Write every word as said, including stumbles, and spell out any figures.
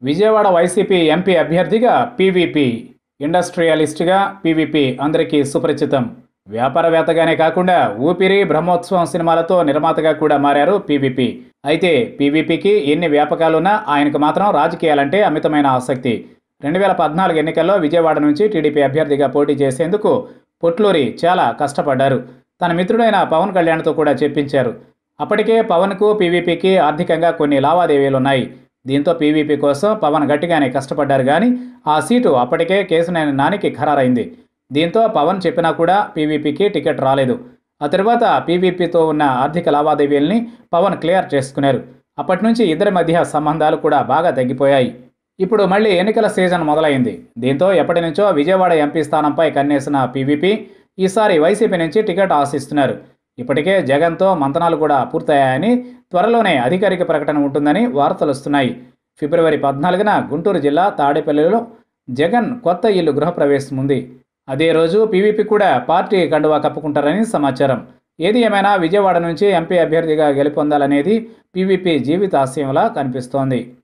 Vijayawada YCP MP అభ్యర్థిగా PVP, ఇండస్ట్రియలిస్ట్గా PVP అందరికీ సుపరిచితం. వ్యాపారవేత్తగానే కాకుండా ఊపిరి, బ్రహ్మోత్సవం సినిమాలతో నిర్మాతగా కూడా మారారు పీవీపీ. అయితే పీవీపీకి ఎన్ని వ్యాపకాలున్నా ఆయనకు మాత్రం రాజకీయాలంటే అమితమైన ఆసక్తి. రెండు వేల పద్నాలుగు ఎన్నికల్లో విజయవాడ నుంచి టీడీపీ అభ్యర్థిగా పోటీ చేసేందుకు పొట్లూరి చాలా కష్టపడ్డారు. తన మిత్రుడైన పవన్ కళ్యాణ్తో కూడా చెప్పించారు. అప్పటికే పవన్కు పీవీపీకి ఆర్థికంగా కొన్ని లావాదేవీలున్నాయి. దీంతో పీవీపీ కోసం పవన్ గట్టిగానే కష్టపడ్డారు. కానీ ఆ సీటు అప్పటికే కేశినేని నానికి ఖరారైంది. దీంతో పవన్ చెప్పినా కూడా పీవీపీకి టికెట్ రాలేదు. ఆ తర్వాత పీవీపీతో ఉన్న ఆర్థిక లావాదేవీల్ని పవన్ క్లియర్ చేసుకున్నారు. అప్పటి నుంచి ఇద్దరి మధ్య సంబంధాలు కూడా బాగా తగ్గిపోయాయి. ఇప్పుడు మళ్ళీ ఎన్నికల సీజన్ మొదలైంది. దీంతో ఎప్పటి నుంచో విజయవాడ ఎంపీ స్థానంపై కన్నేసిన పీవీపీ ఈసారి వైసీపీ నుంచి టికెట్ ఆశిస్తున్నారు. ఇప్పటికే జగన్తో మంతనాలు కూడా పూర్తయ్యాయని, త్వరలోనే అధికారిక ప్రకటన ఉంటుందని వార్తలు వస్తున్నాయి. ఫిబ్రవరి పద్నాలుగున గుంటూరు జిల్లా తాడేపల్లిలో జగన్ కొత్త ఇల్లు గృహప్రవేశం ఉంది. అదే రోజు పీవీపీ కూడా పార్టీ కండువా కప్పుకుంటారని సమాచారం. ఏది ఏమైనా విజయవాడ నుంచి ఎంపీ అభ్యర్థిగా గెలుపొందాలనేది పీవీపీ జీవితాశయంలా కనిపిస్తోంది.